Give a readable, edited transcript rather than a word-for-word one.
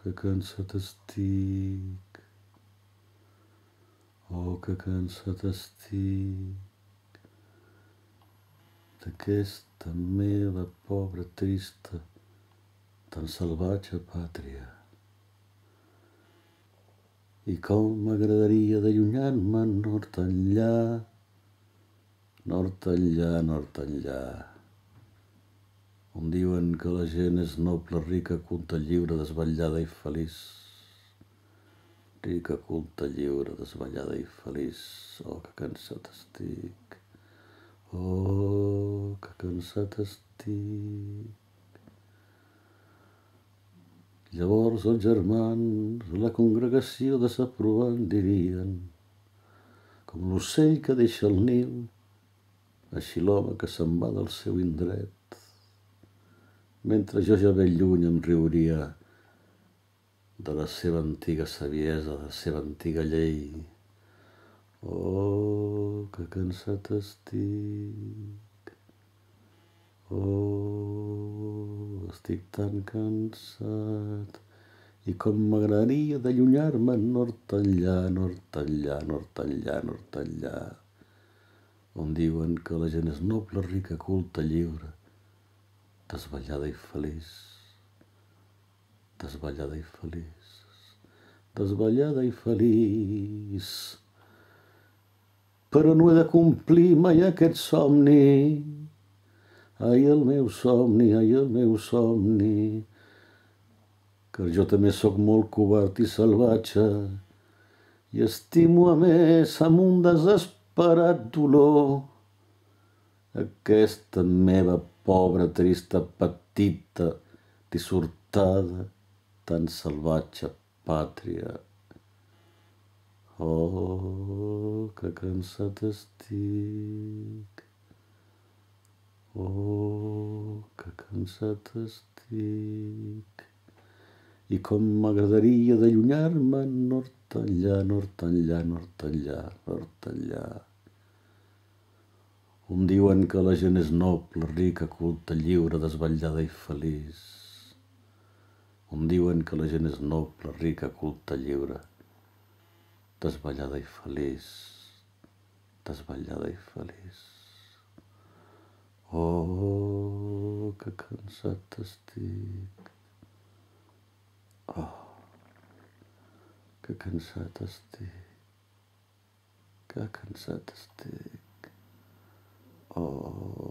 que cansat estic, oh, que cansat estic d'aquesta meva pobra trista, tan salvatge pàtria. I com m'agradaria d'allunyar-me nord enllà, nord enllà, nord enllà, on diuen que la gent és noble, rica, culta, lliure, desvetllada i feliç. Rica, culta, lliure, desvetllada i feliç. Oh, que cansat estic. Oh, que cansat estic. Llavors els germans, la congregació desaprovant, dirien, com l'ocell que deixa el niu, així l'home que se'n va del seu indret, mentre jo ja ben lluny em riuria de la seva antiga saviesa, de la seva antiga llei. Oh, que cansat estic. Oh, estic tan cansat. I com m'agradaria d'allunyar-me nord enllà, nord enllà, nord enllà, nord enllà, on diuen que la gent és noble, rica, culta, lliure, desvetllada i feliç, desvetllada i feliç, desvetllada i feliç. Però no he de complir mai aquest somni. Ai, el meu somni, ai, el meu somni, que jo també sóc molt covard i salvatge i estimo a més amb un desesperat dolor aquesta meva pobra, trista, petita, dissortada, tan salvatge pàtria. Oh, que cansat estic. Oh, que cansat estic. I com m'agradaria d'allunyar-me nord enllà, nord enllà, nord enllà, nord enllà, on diuen que la gent és noble, rica, culta, lliure, desvetllada i feliç. On diuen que la gent és noble, rica, culta, lliure, desvetllada i feliç, desvetllada i feliç. Oh, que cansat estic. Oh, que cansat estic. Que cansat estic. Oh.